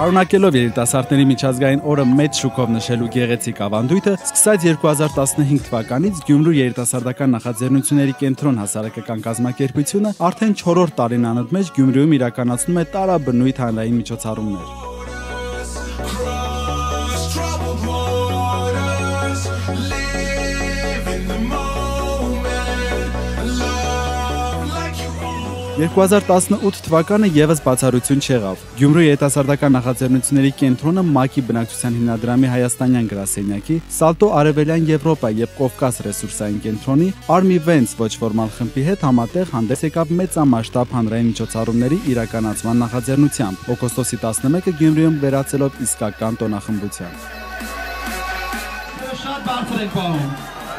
Շարունակելով երիտասարդների միջազգային օրը մեծ շուկով նշելու գեղեցիկ ավանդույթը, սկսած 2015 թվականից Գյումրու երիտասարդական նախաձեռնությունների կենտրոն հասարակական կազմակերպությունը արդեն 4-րդ տարին անընդմեջ Գյումրիում իրականացնում է տարաբնույթ հանրային միջոցառումներ։ «2018 թվականը եւս բացառություն չեղավ։ Գյումրու երիտասարդական նախաձեռնությունների կենտրոնը ՄԱԿ-ի բնակչության հիմնադրամի հայաստանյան գրասենյակի, Սալտո Արևելյան Եվրոպա եւ Կովկաս ռեսուրսային կենտրոնի, Army Vents ոչ ֆորմալ խմբի հետ համատեղ հանդես եկավ մեծամասշտաբ հանրային միջոցառումների իրականացման նախաձեռնությամբ, օգոստոսի 11-ը Գյումրիում վերածելով իսկական տոնախմբության։ Շատ բարձր եք պահում։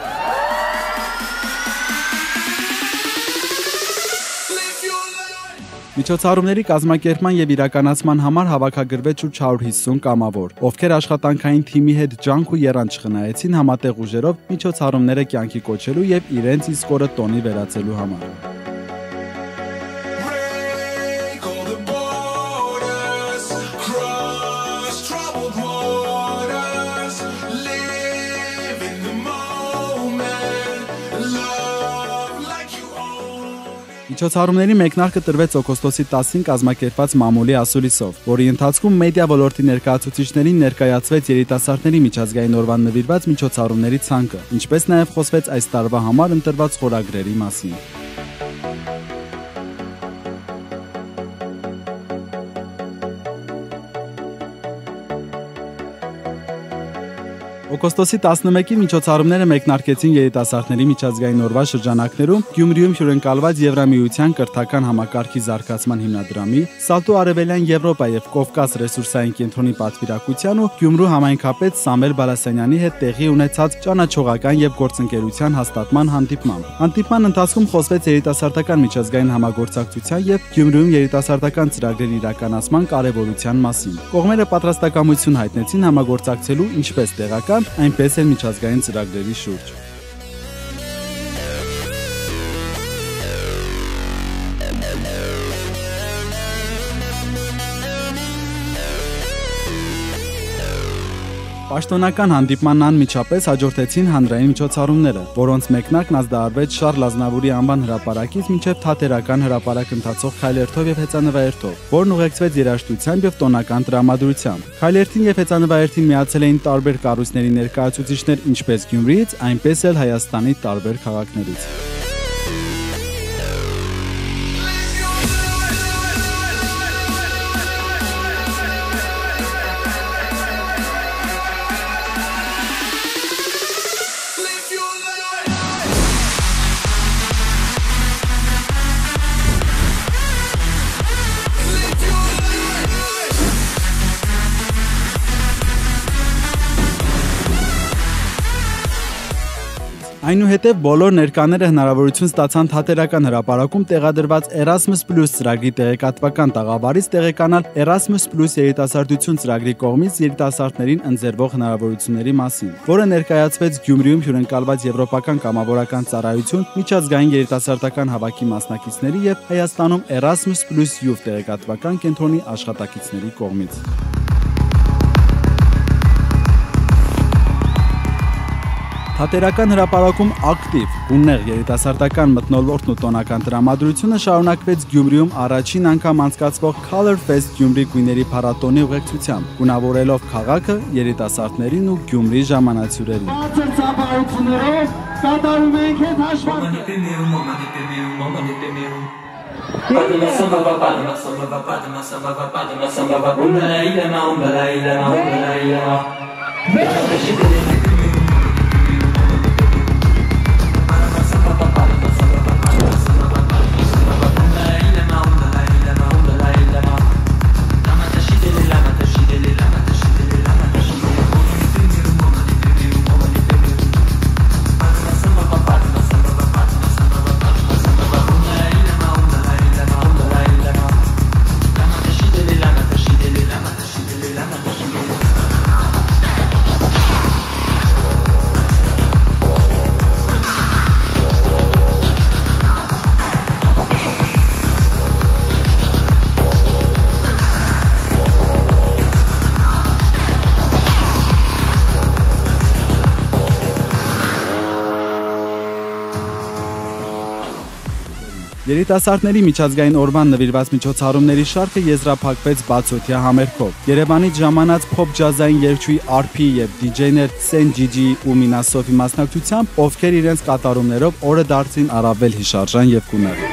Միջոցառումների կազմակերպման եւ իրականացման համար հավաքագրվեց շուրջ 150 կամավոր, ովքեր աշխատանքային թիմի հետ ջանք ու եռանց խնայեցին համատեղ ուժերով միջոցառումները կյանքի կոչելու եւ իրենց իսկ օրը տոնի վերածելու համար։ Միջոցառումների մեկնարկը տրվեց օգոստոսի 10-ին կազմակերպված մամուլի ասուլիսով, որի ընթացքում մեդիա ոլորտի ներկայացուցիչներին ներկայացվեց երիտասարդների միջազգային օրվան նվիրված միջոցառումների ցանկը, ինչպես նաև խոսվեց այս տարվա համար ընտրված խորագրերի մասին։ Օգոստոսի 11-ին միջոցառումները մեկնարկեցին երիտասարդների միջազգային օրվա շրջանակներում Գյումրիում հյուրընկալված Եվրամիության կրթական համակարգի զարգացման հիմնադրամի, Սալտո Արևելյան Եվրոպա եւ Կովկաս ռեսուրսային կենտրոնի պատվիրակության ու Գյումրու համայնքապետ Սամվել Բալասանյանի հետ տեղի ունեցած ճանաչողական եւ գործընկերության հաստատման հանդիպմամբ։ Հանդիպման ընթացքում խոսվեց երիտասարդական միջազգային համագործակցության եւ Գյումրիում երիտասարդական ծրագրերի իրականացման կարեւորության մասին։ Կողմերը պատրաստակամություն հայտնեցին համագործակցելու ինչպես տեղական, այնպես էլ միջազգային ծրագրերի շուրջ։ Պաշտոնական հանդիպմանն անմիջապես հաջորդեցին հանրային միջոցառումները, որոնց մեկնարկն ազդարարվեց Շարլ Ազնավուրի անվան հրապարակից մինչև թատերական հրապարակ ընթացող քայլերթով եւ հեծանվաերթով, որն ուղեկցվեց երաժշտությամբ եւ տոնական տրամադրությամբ։ Քայլերթին եւ հեծանվաերթին միացել էին տարբեր կառույցների ներկայացուցիչներ ինչպես Գյումրիից, այնպես էլ Հայաստանի տարբեր քաղաքներից։ Այնուհետև բոլոր ներկաները հնարավորություն ստացան թատերական հրապարակում տեղադրված Erasmus+ ծրագրի տեղեկատվական տաղավարից տեղեկանալ Erasmus+ երիտասարդություն ծրագրի կողմից երիտասարդներին ընձեռվող հնարավորությունների մասին, որը ներկայացվեց Գյումրիում հյուրընկալված Եվրոպական կամավորական ծառայություն, միջազգային երիտասարդական հավաքի մասնակիցների եւ Հայաստանում Erasmus+ Youth տեղեկատվական կենտրոնի աշխատակիցների կողմից։ Թատերական հրապարակում ակտիվ, ունեղ երիտասարդական մթնոլորտն ու տոնական տրամադրությունը շարունակվեց Գյումրիում առաջին անգամ անցկացվող Color Fest Գյումրի գույների փառատոնի ուղեկցությամբ, գունավորելով քաղաքը երիտասարդներին ու Գյումրի ժամանացյուրերին։ Բարձր ծափահարություններով կատարում ենք հետ հաշվարկը։ Երիտասարդների միջազգային օրվան նվիրված միջոցառումների շարքը եզրափակվեց բացօթյա համերգով։ Երևանից ժամանած փոփ ջազային երգչուհի RP եւ DJ-ներ Sen Gigi ու Minasov-ի մասնակցությամբ, ովքեր իրենց կատարումներով օրը դարձին առավել հիշարժան եւ կունեղ։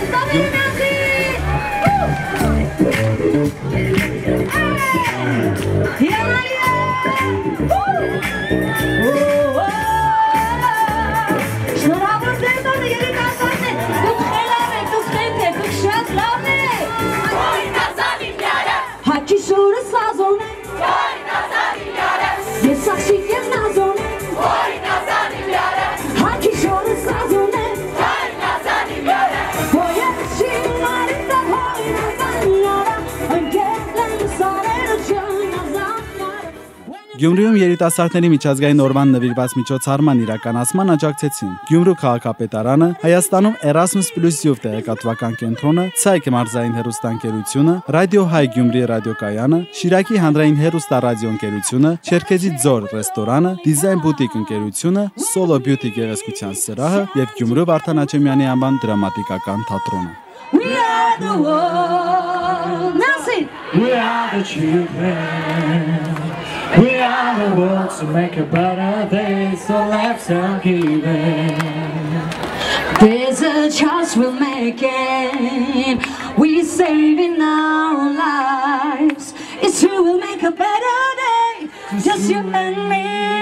Գյումրիում երիտասարդների միջազգային օրվան նվիրված միջոցառման իրականացման աջակցեցին Գյումրու քաղաքապետարանը, Հայաստանում Erasmus+ Youth տեղեկատվական կենտրոնը, Ցայք մարզային հեռուստաընկերությունը, Ռադիո Հայ Գյումրի ռադիոկայանը, Շիրակի հանրային հեռուստարադիոընկերությունը, Չերքեզի Ձոր ռեստորանը, Design Boutique ընկերությունը, Solo Beauty գեղեցկության սրահը եւ Գյումրու Վարդան Աչեմյանի անվան դրամատիկական թատրոնը։ We are the world. Nancy. We are the children. We are the world to make a better day, so let's give it. There's a chance we'll make it. We're saving our lives. It's true, we'll make a better day. Just you and me.